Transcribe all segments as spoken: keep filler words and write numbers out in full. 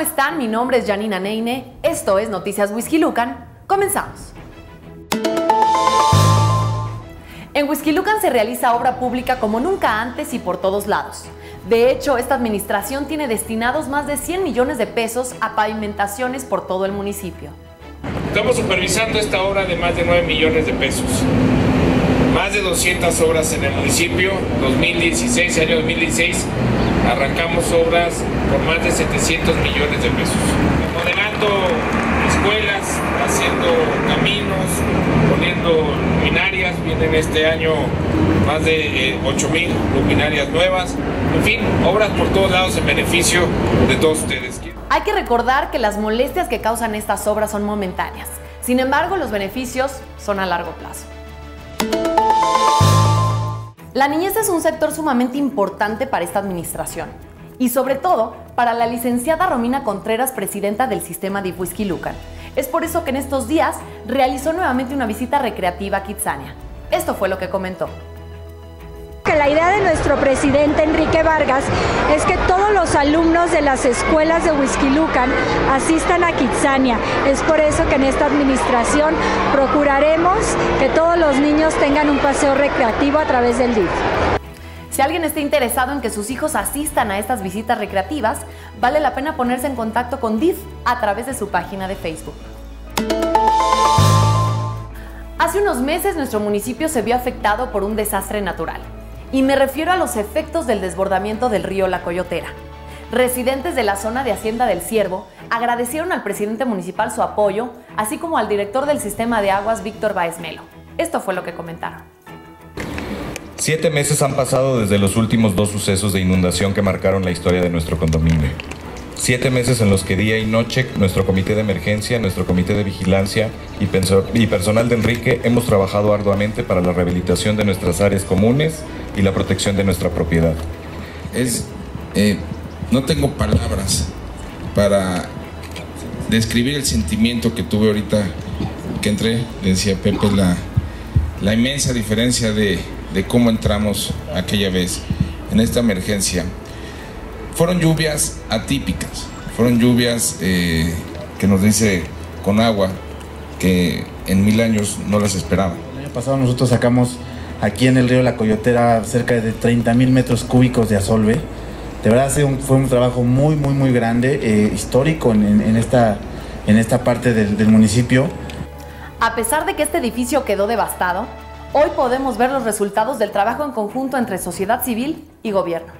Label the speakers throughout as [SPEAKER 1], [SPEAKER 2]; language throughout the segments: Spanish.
[SPEAKER 1] ¿cómo están? Mi nombre es Janina Neine, esto es Noticias Huixquilucan. Comenzamos. En Huixquilucan se realiza obra pública como nunca antes y por todos lados. De hecho, esta administración tiene destinados más de cien millones de pesos a pavimentaciones por todo el municipio.
[SPEAKER 2] Estamos supervisando esta obra de más de nueve millones de pesos. Más de doscientas obras en el municipio. dos mil dieciséis, año dos mil dieciséis, arrancamos obras por más de setecientos millones de pesos. Remodelando escuelas, haciendo caminos, poniendo luminarias. Vienen este año más de eh, ocho mil luminarias nuevas. En fin, obras por todos lados en beneficio de todos ustedes.
[SPEAKER 1] Hay que recordar que las molestias que causan estas obras son momentáneas. Sin embargo, los beneficios son a largo plazo. La niñez es un sector sumamente importante para esta administración y sobre todo para la licenciada Romina Contreras, presidenta del sistema de Huixquilucan. Es por eso que en estos días realizó nuevamente una visita recreativa a Kitsania. Esto fue lo que comentó.
[SPEAKER 3] Que la idea de nuestro presidente Enrique Vargas es que todos los alumnos de las escuelas de Huixquilucan asistan a Kitsania. Es por eso que en esta administración procuraremos que todos los niños tengan un paseo recreativo a través del D I F.
[SPEAKER 1] Si alguien está interesado en que sus hijos asistan a estas visitas recreativas, vale la pena ponerse en contacto con D I F a través de su página de Facebook. Hace unos meses nuestro municipio se vio afectado por un desastre natural. Y me refiero a los efectos del desbordamiento del río La Coyotera. Residentes de la zona de Hacienda del Ciervo agradecieron al presidente municipal su apoyo, así como al director del sistema de aguas, Víctor Báez Melo. Esto fue lo que comentaron.
[SPEAKER 4] Siete meses han pasado desde los últimos dos sucesos de inundación que marcaron la historia de nuestro condominio. Siete meses en los que día y noche nuestro comité de emergencia, nuestro comité de vigilancia y, y personal de Enrique hemos trabajado arduamente para la rehabilitación de nuestras áreas comunes y la protección de nuestra propiedad.
[SPEAKER 5] Es, eh, no tengo palabras para describir el sentimiento que tuve ahorita que entré. Le decía Pepe la, la inmensa diferencia de, de cómo entramos aquella vez en esta emergencia. Fueron lluvias atípicas, fueron lluvias eh, que nos dice con agua que en mil años no las esperaba.
[SPEAKER 6] El año pasado nosotros sacamos aquí en el río La Coyotera cerca de treinta mil metros cúbicos de asolve. De verdad fue un, fue un trabajo muy, muy, muy grande, eh, histórico en, en, esta, en esta parte del, del municipio.
[SPEAKER 1] A pesar de que este edificio quedó devastado, hoy podemos ver los resultados del trabajo en conjunto entre sociedad civil y gobierno.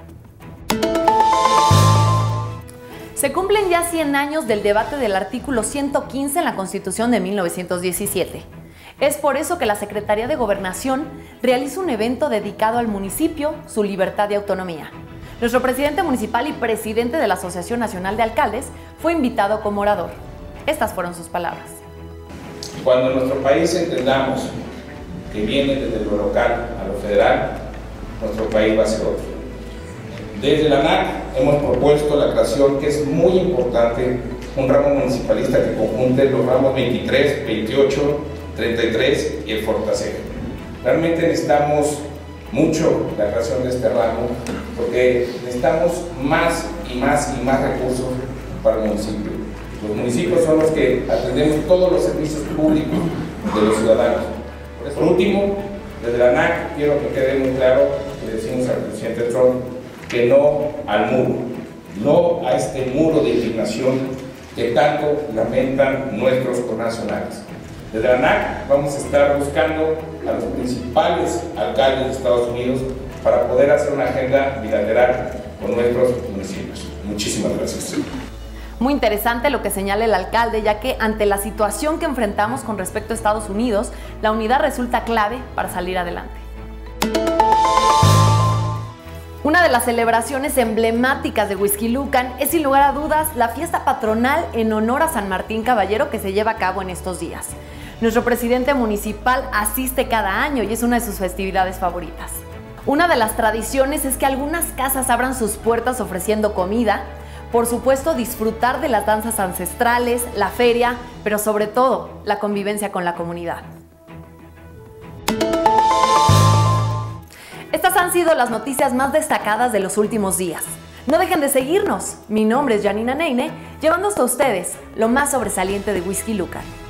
[SPEAKER 1] Se cumplen ya cien años del debate del artículo ciento quince en la Constitución de mil novecientos diecisiete. Es por eso que la Secretaría de Gobernación realiza un evento dedicado al municipio, su libertad y autonomía. Nuestro presidente municipal y presidente de la Asociación Nacional de Alcaldes fue invitado como orador. Estas fueron sus palabras.
[SPEAKER 2] Cuando en nuestro país entendamos que viene desde lo local a lo federal, nuestro país va a ser otro. Desde la A N A C hemos propuesto la creación, que es muy importante, un ramo municipalista que conjunte los ramos veintitrés, veintiocho, treinta y tres y el Fortaseg. Realmente necesitamos mucho la creación de este ramo porque necesitamos más y más y más recursos para el municipio. Los municipios son los que atendemos todos los servicios públicos de los ciudadanos. Por último, desde la A N A C quiero que quede muy claro, le decimos al presidente Trump, que no al muro, no a este muro de indignación que tanto lamentan nuestros connacionales. Desde la A N A C vamos a estar buscando a los principales alcaldes de Estados Unidos para poder hacer una agenda bilateral con nuestros municipios. Muchísimas gracias.
[SPEAKER 1] Muy interesante lo que señala el alcalde, ya que ante la situación que enfrentamos con respecto a Estados Unidos, la unidad resulta clave para salir adelante. Una de las celebraciones emblemáticas de Huixquilucan es sin lugar a dudas la fiesta patronal en honor a San Martín Caballero que se lleva a cabo en estos días. Nuestro presidente municipal asiste cada año y es una de sus festividades favoritas. Una de las tradiciones es que algunas casas abran sus puertas ofreciendo comida, por supuesto disfrutar de las danzas ancestrales, la feria, pero sobre todo la convivencia con la comunidad. Estas han sido las noticias más destacadas de los últimos días. No dejen de seguirnos. Mi nombre es Janina Neine, llevando hasta ustedes lo más sobresaliente de Whisky Lucan.